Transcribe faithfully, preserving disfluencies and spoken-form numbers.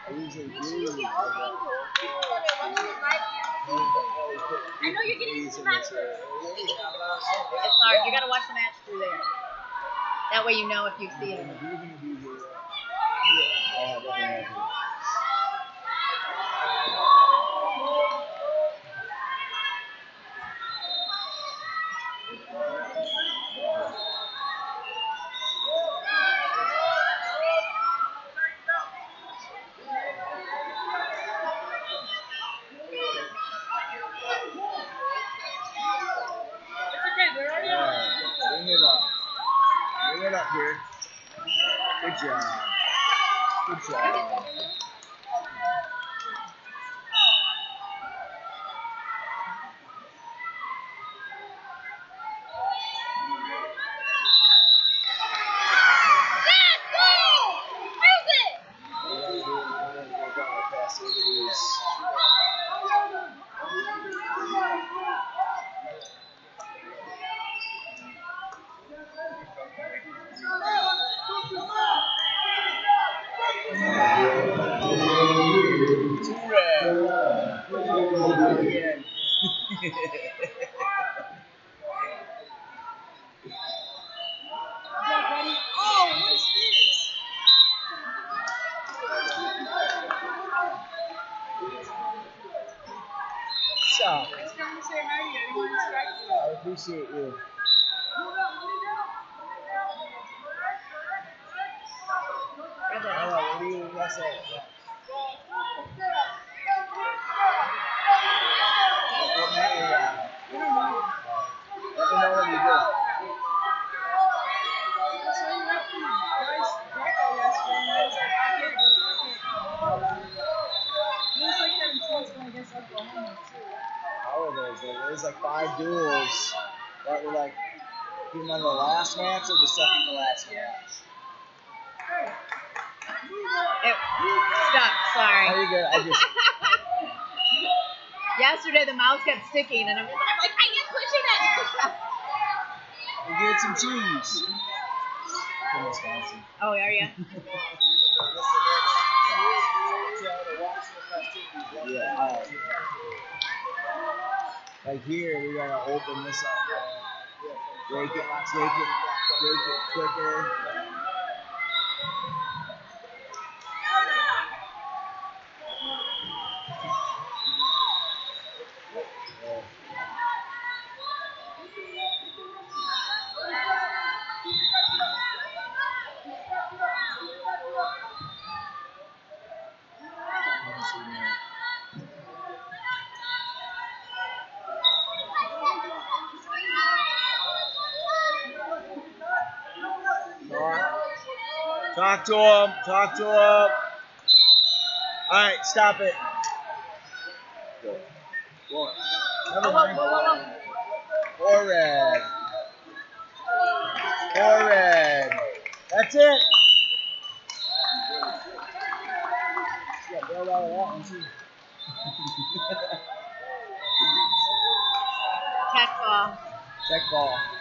Make sure you get all the angles. People that are watching it live can't see. I know you're getting into the match. It's hard. You gotta watch the match through there. That way you know if you see it. Yeah, I'll definitely have to. Bring it up. Bring it up here. Good job. Good job. Stop. I appreciate you. Alright, what do you guys say? Let me know when you do. How are those? There was like five duels that were like even on the last match or the second to last match. It, stop, sorry. Oh, you're good. I just. Yesterday the mouse kept sticking and I'm, just, I'm like, I keep pushing it. We get some cheese. From Wisconsin. Oh, are you? Yeah. Uh, like here, we gotta open this up. Uh, break it, break it, break it quicker. Talk to him. Talk to him. All right, stop it. Go. Go. Never mind. Four red. Four red. That's it. Yeah, bailed out of that one too. Tech ball. Check ball.